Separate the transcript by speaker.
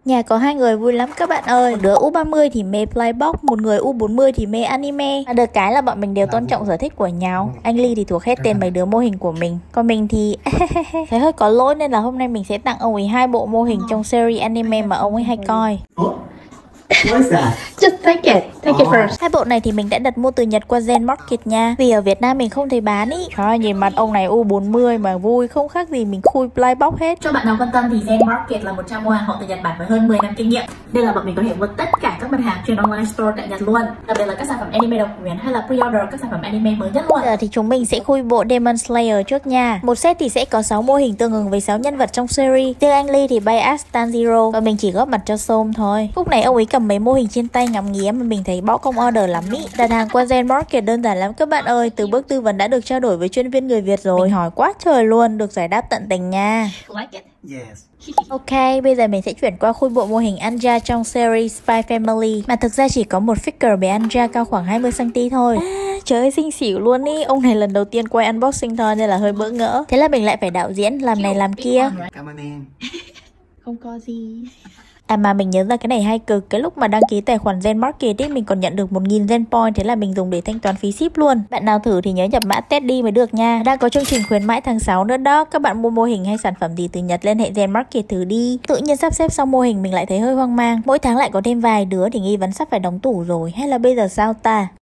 Speaker 1: Nhà có hai người vui lắm các bạn ơi. Một đứa U30 thì mê Playbox, một người U40 thì mê anime. Được cái là bọn mình đều tôn trọng sở thích của nhau. Anh Ly thì thuộc hết tên mấy đứa mô hình của mình, còn mình thì thấy hơi có lỗi nên là hôm nay mình sẽ tặng ông ấy 2 bộ mô hình trong series anime mà ông ấy hay coi.
Speaker 2: What is that?
Speaker 3: Just take it first.
Speaker 1: Hai bộ này thì mình đã đặt mua từ Nhật qua Zen Market nha, vì ở Việt Nam mình không thấy bán ý. Trời ơi, nhìn mặt ông này U40 mà vui không khác gì mình khui Playbox hết.
Speaker 3: Cho bạn nào quan tâm thì Zen Market là một trang mua hàng hộ từ Nhật Bản với hơn 10 năm kinh nghiệm. Đây là bọn mình có thể mua tất cả các mặt hàng trên online store tại Nhật luôn, đặc biệt là các sản phẩm anime độc quyền hay là pre-order các sản phẩm anime mới nhất luôn.
Speaker 1: Giờ thì chúng mình sẽ khui bộ Demon Slayer trước nha. Một set thì sẽ có 6 mô hình tương ứng với 6 nhân vật trong series. Riêng anh Ly thì bay as Tanjiro và mình chỉ góp mặt cho Som thôi. Lúc này ông ấy cầm mấy mô hình trên tay ngắm nghía mà mình thấy bỏ công order lắm ý. Đặt hàng qua Zen Market đơn giản lắm các bạn ơi. Từ bước tư vấn đã được trao đổi với chuyên viên người Việt rồi. Mình hỏi quá trời luôn, được giải đáp tận tình nha.
Speaker 3: Like it.
Speaker 2: Yes.
Speaker 1: Ok, bây giờ mình sẽ chuyển qua khui bộ mô hình Anja trong series Spy Family. Mà thực ra chỉ có một figure bé Anja cao khoảng 20cm thôi. Trời ơi xinh xỉu luôn ý. Ông này lần đầu tiên quay unboxing thôi nên là hơi bỡ ngỡ. Thế là mình lại phải đạo diễn làm này làm kia.
Speaker 2: Cảm ơn em.
Speaker 3: Không có gì.
Speaker 1: À mà mình nhớ ra cái này hay cực. Cái lúc mà đăng ký tài khoản Zen Market ấy, mình còn nhận được 1000 Zen Point. Thế là mình dùng để thanh toán phí ship luôn. Bạn nào thử thì nhớ nhập mã Teddy mới được nha. Đang có chương trình khuyến mãi tháng 6 nữa đó. Các bạn mua mô hình hay sản phẩm gì từ Nhật liên hệ Zen Market thử đi. Tự nhiên sắp xếp xong mô hình mình lại thấy hơi hoang mang. Mỗi tháng lại có thêm vài đứa thì nghi vấn sắp phải đóng tủ rồi. Hay là bây giờ sao ta?